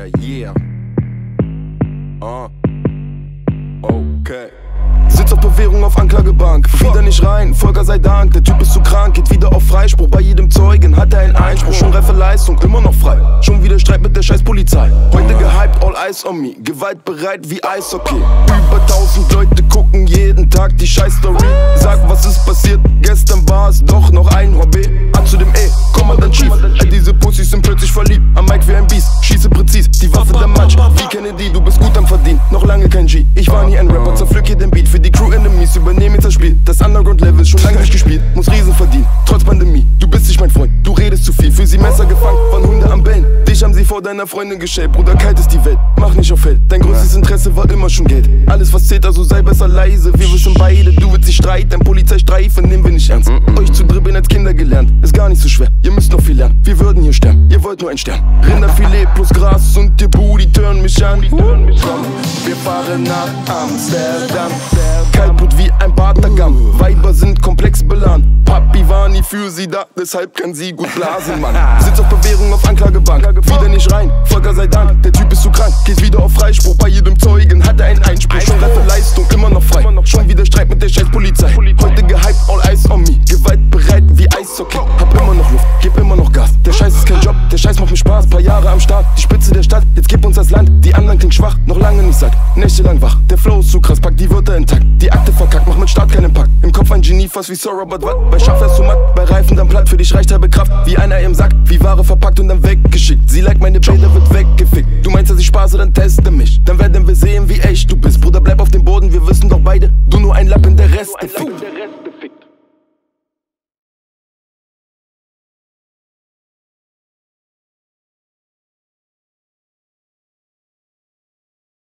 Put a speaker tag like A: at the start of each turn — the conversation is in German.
A: yeah. Okay. Sitz auf Bewährung auf Anklagebank, wieder nicht rein, Volker sei Dank. Der Typ ist zu krank, geht wieder auf Freispruch. Bei jedem Zeugen hat er einen Einspruch. Schon reife Leistung, immer noch frei. Schon wieder Streit mit der scheiß Polizei. Heute gehypt, all eyes on me. Gewaltbereit wie Eishockey. Über 1000 Leute gucken jeden Tag die scheiß Story. Sag, was ist passiert? Gestern war es doch noch ein Hobby. A zu dem E, komm mal dann schief. Diese Pussys sind plötzlich verliebt. Am Mike wie ein Biest, schieße präzis. Die Waffe der Matsch, wie Kennedy, du bist gut am Verdienen. Noch lange kein G. Ich war nie ein Rapper, zerpflück hier den Beat. Für die Crew Enemies, übernehmen jetzt das Spiel. Das Underground-Level ist schon lange durchgespielt. Muss Riesen verdienen, trotz Pandemie. Du bist nicht mein Freund, du redest zu viel. Für sie Messer gefangen, waren Hunde am Bellen. Dich haben sie vor deiner Freundin geschält. Bruder, kalt ist die Welt, mach nicht auf Held. Dein größtes Interesse war immer schon Geld. Alles was zählt, also sei besser leise. Wir wissen beide, du willst dich streiten. Dein Polizeistreifen nehmen wir nicht ernst. Euch zu dribbeln als Kinder gelernt, ist gar nicht so schwer. Ihr müsst noch viel lernen, wir würden hier sterben. Ihr wollt nur ein Stern. Rinderfilet plus Gras und ihr Booty turn mich an. Komm, wir fahren nach Amsterdam. Kaltblut wie ein Batagam. Weiber sind komplex beladen. Papi war nie für sie da, deshalb kann sie gut blasen, Mann. Sitz auf Bewährung auf Anklagebank, wieder nicht rein, Volker sei Dank. Der Typ ist zu krank, geht wieder auf Freispruch. Bei jedem Zeugen hat er einen Einspruch. Schon reife Leistung, immer noch frei. Schon wieder Streit mit der scheiß Polizei. Heute gehypt, all eyes on me. Gewaltbereit wie Eishockey. Hab immer noch Luft, geb immer noch Gas. Der Scheiß ist kein Job, der Scheiß macht mir Spaß. Paar Jahre am Start, die Spitze der Stadt. Jetzt gib uns das Land, die anderen klingt schwach. Noch lange nicht satt, nächtelang wach. Der Flow ist zu krass, pack die Wörter intakt. Die Akte verkackt, mach mit Start keinen Pakt. Im Kopf ein Genie, fast wie Sir Robert Watt. Bei Schaff wärst du matt, bei Reifen dann platt. Für dich reicht halbe Kraft, wie einer im Sack. Wie Ware verpackt und dann weggeschickt. Sie like meine Bilder, wird weggefickt. Du meinst, dass ich spaße, dann teste mich. Dann werden wir sehen, wie echt du bist. Bruder, bleib auf dem Boden, wir wissen doch beide, du nur ein Lappen, der Rest fickt.